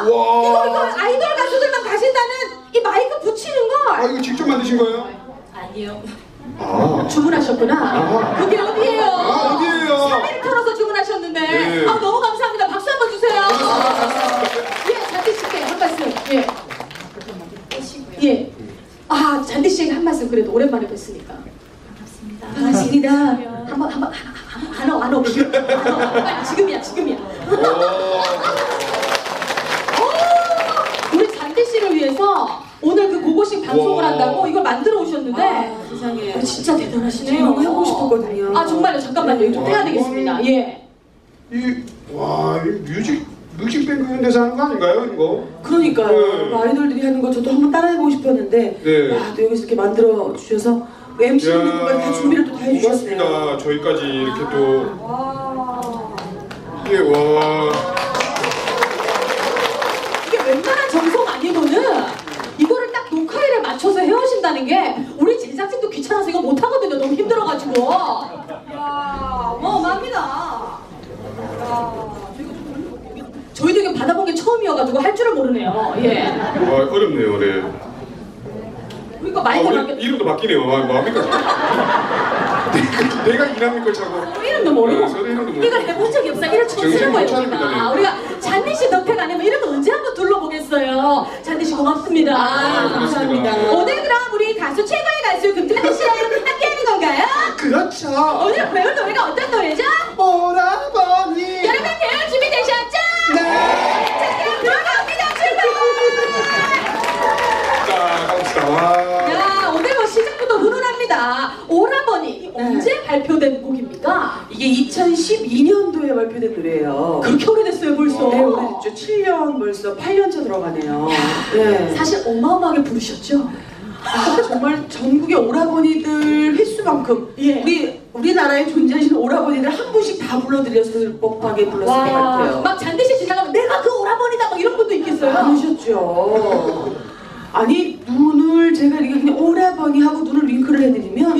이거 아이돌 가수들만 가신다는 이 마이크 붙이는 거. 이거 직접 만드신 거예요? 아니요. 주문하셨구나. 그게 어디예요? 어디예요? 3일 털어서 주문하셨는데. 네. 너무 감사합니다. 박수 한번 주세요. 예, 잔디 씨께 한 말씀. 예. 예. 잔디 씨에게 한 말씀 그래도 오랜만에 뵀으니까. 반갑습니다. 한번 안어. 지금이야. 우리 잔디 씨를 위해서 오늘 그 고고식 방송을 한다고 이걸 만들어 오셨는데 세상에 진짜 대단하시네요. 이런 거 해보고 싶었거든요. 정말요? 잠깐만요. 이거 좀 해야 되겠습니다. 예. 이 뮤직뱅크 이런 데서 하는 거 아닌가요, 이거? 그러니까요. 아이돌들이 하는 거 저도 한번 따라해보고 싶었는데 또 여기서 이렇게 만들어 주셔서 MC분들까지 다 준비를 또 다 해주셨어요. 고맙습니다. 저희까지 이렇게 또 이게 이게 웬만한 정성 아니고는 이거를 딱 녹화일에 맞춰서 해오신다는 게 우리 제작진도 귀찮아서 이거 못하거든요. 너무 힘들어가지고. 어마어마합니다. 저희도 이거 받아본 게 처음이어가지고 할 줄을 모르네요. 예. 어렵네요, 네. 그러니까 마이크 이름도 바뀌네요. 뭐합니까? 내가 이남일 걸 차고. 이름도 모르고. 이름도 모르고. 이걸 해본 적이 없어요. 이런 촌스러운 거입니다. 우리가 잔디 씨 덕택 아니면 이런 거 언제 한번 둘러보겠어요. 잔디 씨 고맙습니다. 감사합니다. 오늘 그럼 우리 가수 최고의 가수 금잔디 씨랑 함께하는 건가요? 그렇죠. 오늘 배울 노래가 어떤 노래죠? 오라버니. 여러분 배울 준비되셨죠? 네. 자 그럼 들어갑니다. 출발. 자, 갑시다. 야, 오늘 뭐 시작부터 훈훈합니다. 오라버니 언제 발표된 곡입니까? 이게 2012년도에 발표된 노래예요. 그렇게 오래됐어요 벌써. 네, 오래됐죠. 7년 벌써 8년차 들어가네요. 네. 사실 어마어마하게 부르셨죠? 정말 전국의 오라버니들 횟수만큼 우리나라에 존재하시는 오라버니들 한 분씩 다 불러드렸을 법하게 불렀을 것 같아요. 막 잔디 씨 지나가면 내가 그 오라버니다 뭐 이런 분도 있겠어요? 많으셨죠. 아니 눈을 제가 이렇게 그냥 오라버니 하고 눈을 윙크를 해드리면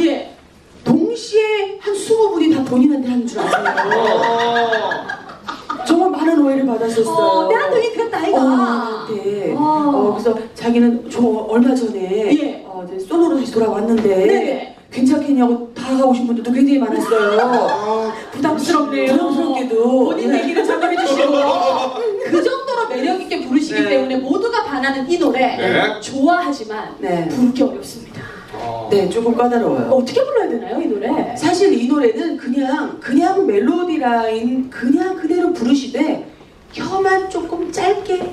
동시에 한 20분이 다 본인한테 하는 줄 아세요. 정말 많은 오해를 받았었어요. 내한테 윙크했다 아이가. 그래서 자기는 저 얼마 전에 이제 솔로로 다시 돌아왔는데 괜찮겠냐고 다가오신 분들도 굉장히 많았어요. 부담스럽네요. 부담스럽게도 본인 얘기를 전달해 주시고 그 정도로 매력 있게 부르시기 때문에 모두가 반하는 이 노래 좋아하지만 부르기 어렵습니다. 네, 조금 까다로워요. 어떻게 불러야 되나요, 이 노래? 사실 이 노래는 그냥 멜로디 라인 그냥 그대로 부르시되 혀만 조금 짧게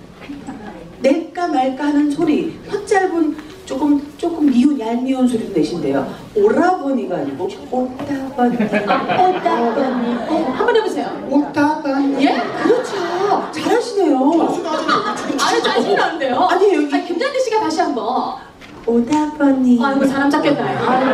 낼까 말까 하는 소리, 혀 짧은 조금 미운 얄미운 소리도 내신대요. 오라버니가 아니고 오따버니. 오따버니. 한번 해보세요. 오따버니. 예? 그렇죠. 잘하시네요. 아니 짜증 나는데요. 아니에요. 김잔디 씨가 다시 한번. 오다버니. 아이고 사람 잡겠다.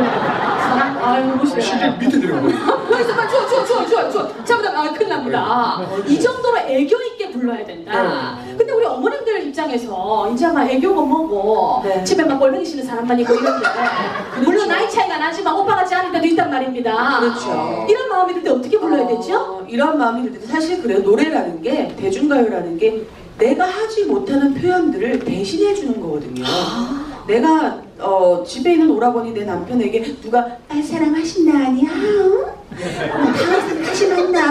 아이고 싫어. 실제 밑에 들어가고. 여기서 빨리 추워. 잠깐만 큰일 납니다. 이 정도로 애교 있게 불러야 된다. 근데 우리 어머님들 입장에서 이제 아마 애교가 뭐고 집에만 꼴뱅이 쉬는 사람만 있고 이런데 물론 나이 차이가 나지만 오빠 같지 않을 때도 있단 말입니다. 그렇죠. 이런 마음이 들 때 어떻게 불러야 되죠? 이런 마음이 들 때 사실 그래요. 노래라는 게 대중가요라는 게 내가 하지 못하는 표현들을 대신해 주는 거거든요. 내가 집에 있는 오라버니 내 남편에게 누가 사랑하신다니 사랑하시만나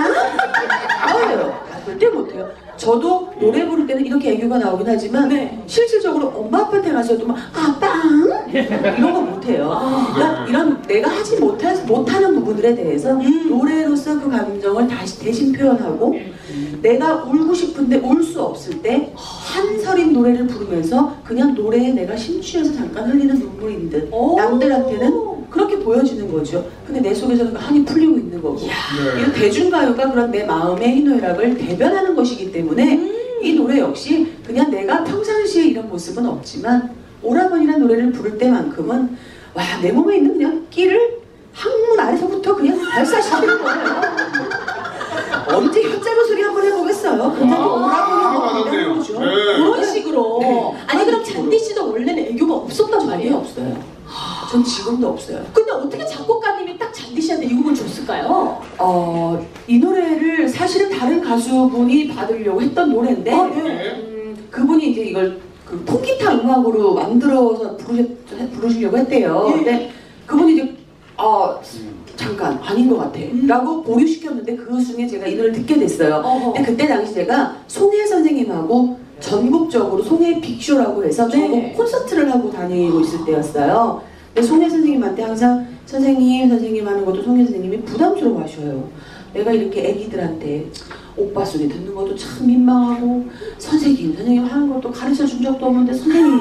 절대 못해요. 저도 노래 부를 때는 이렇게 애교가 나오긴 하지만 실질적으로 엄마 아빠한테 가서도 막 아빵 이런 거 못해요. 그러니까 이런 내가 하지 못하는 부분들에 대해서 노래로서 그 감정을 다시 대신 표현하고 내가 울고 싶은데 울 수 없을 때 한서린 노래를 부르면서 그냥 노래에 내가 심취해서 잠깐 흘리는 눈물인 듯 남들한테는 그렇게 보여지는 거죠. 근데 내 속에서는 그 한이 풀리고 있는 거고 이런 대중가요가 그런 내 마음의 희노애락을 대변하는 것이기 때문에 이 노래 역시 그냥 내가 평상시에 이런 모습은 없지만 오라버니라는 노래를 부를 때만큼은 와, 내 몸에 있는 그냥 끼를 항문 아래서부터 그냥 발사시키는 거예요. 언제 혀짧은 소리 한번 해보겠어요. 굉장히 오라버니 한번 한다는 거죠. 그런 식으로. 아니 그럼 잔디 씨도 원래는 애교가 없었단 말이에요? 없어요. 전 지금도 없어요. 근데 어떻게 작곡가님이 딱 잔디 씨한테 이 곡을 줬을까요? 이 노래를 사실은 다른 가수분이 받으려고 했던 노래인데 그분이 이제 이걸 그 통기타 음악으로 만들어서 부르시려고 했대요. 예. 근데 그분이 이제 잠깐 아닌 것 같아 라고 보류시켰는데 그 중에 제가 이 노래를 듣게 됐어요. 근데 그때 당시 제가 송혜 선생님하고 전국적으로 송혜 빅쇼라고 해서 전국 네. 콘서트를 하고 다니고 있을 때였어요. 근데 송혜 선생님한테 항상 선생님 하는 것도 송혜 선생님이 부담스러워 하셔요. 내가 이렇게 애기들한테 오빠 소리 듣는 것도 참 민망하고 선생님 하는 것도 가르쳐 준 적도 없는데 선생님이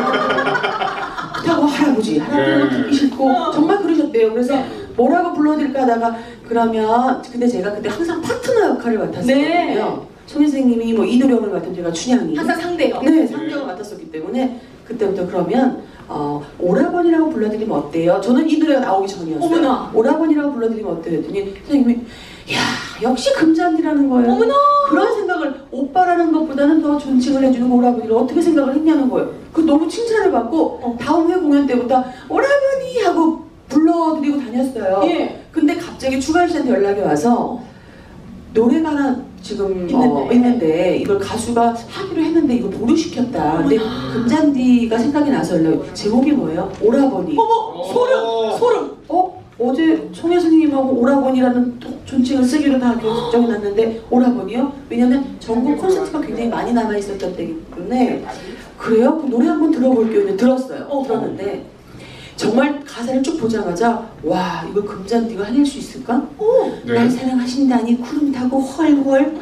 그렇다고 할아버지는 듣기 싫고 정말 그러셨대요. 그래서 뭐라고 불러드릴까 하다가 그러면 근데 제가 그때 항상 파트너 역할을 맡았었거든요. 네. 송혜 선생님이 뭐 이도령을 맡으면 제가 춘향이 항상 상대요. 네, 상대가 맡았었기 때문에 그때부터 그러면 오라버니라고 불러드리면 어때요? 저는 이 노래가 나오기 전이었어요. 어머나. 오라버니라고 불러드리면 어때요? 했더니 선생님이 야 역시 금잔디라는 거예요. 어머나. 그런 생각을 오빠라는 것보다는 더 존칭을 해주는 오라버니를 어떻게 생각을 했냐는 거예요. 그 너무 칭찬을 받고 다음 회 공연 때부터 오라버니 하고 불러드리고 다녔어요. 예. 근데 갑자기 추가열 씨한테 연락이 와서 노래가 하나 지금 있는데. 있는데 이걸 가수가 하기로 했는데 이거 보류시켰다. 근데 금잔디가 생각이 나서 연락. 제목이 뭐예요? 오라버니. 어머 소름. 어제 송혜 선생님하고 오라버니라는 존칭을 쓰기로 다 결정이 났는데 오라버니요? 왜냐면 전국 콘서트가 굉장히 많이 남아 있었던 때이기 때문에 그래요? 그 노래 한번 들어볼게요. 근데 들었어요. 들었는데 정말 가사를 쭉 보자마자 와 이걸 금잔디가 해낼 수 있을까? 네. 날 사랑하신다니 구름 타고 헐헐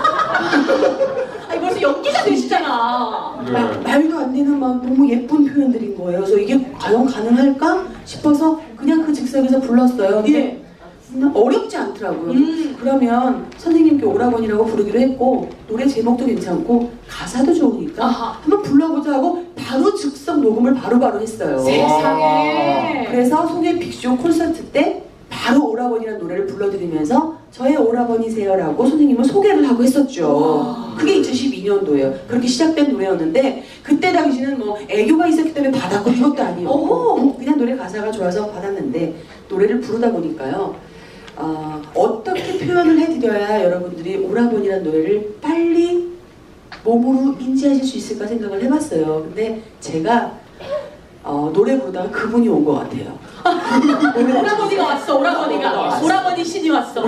아니 벌써 연기가 되시잖아. 네. 말도 안 되는 막 너무 예쁜 표현들인 거예요. 그래서 이게 과연 가능할까 싶어서 그냥 그 즉석에서 불렀어요. 근데 예. 어렵지 않더라고요. 그러면 선생님께 오라버니라고 부르기로 했고 노래 제목도 괜찮고 가사도 좋으니까 아하. 한번 불러보자 하고 바로 즉석 녹음을 바로바로 했어요. 세상에. 그래서 송혜 빅쇼 콘서트 때 바로 오라버니라는 노래를 불러드리면서 저의 오라버니세요라고 선생님을 소개를 하고 했었죠. 그게 2012년도예요. 그렇게 시작된 노래였는데 그때 당시는 뭐 애교가 있었기 때문에 받았고 이것도 아니었고 그냥 노래 가사가 좋아서 받았는데 노래를 부르다 보니까요. 어떻게 표현을 해드려야 여러분들이 오라버니라는 노래를 빨리 몸으로 인지하실 수 있을까 생각을 해봤어요. 근데 제가 노래 부르다가 그분이 온 것 같아요. 오라버니가 왔어. 오라버니 신이 왔어.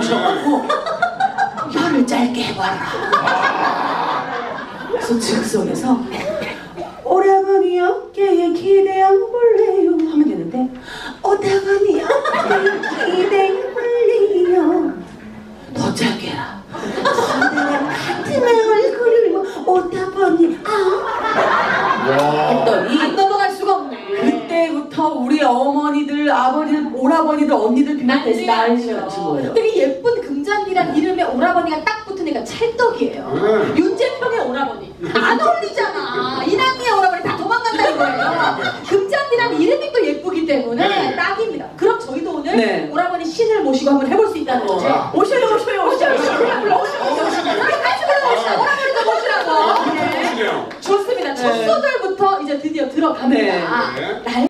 혀를 짧게 해봐라. 그래서 즉석에서 오라버니 어깨에 기대어 볼래요 하면 되는데 오라버니 어깨에 기대어 볼래요 더 짧게 해라. 같은 얼굴을 오라버니 했더니 안 넘어갈 수가 없네. 그때부터 우리 어머니들, 아버지들, 오라버니들, 언니들 비롯해서 난리가 나신 거예요. 근데 이 예쁜 금잔디란 이름에 오라버니가 딱 붙으니까 찰떡이에요. 윤재평의 오라버니. 안 어울리잖아. 이남이의 오라버니 다 도망간다는 거예요. 금잔디란 이름이 또 예쁘기 때문에 네. 딱입니다. 그럼 저희도 오늘 네. 오라버니 신을 모시고 한번 해볼 수 있다는 거죠. 오셔요. 그냥 불러 오시라고. 같이 불러오시라고. 오라버니도 모시라고. 네. 좋으시네요. 좋습니다. 첫 네. 소절부터 이제 드디어 들어갑니다. 네. 날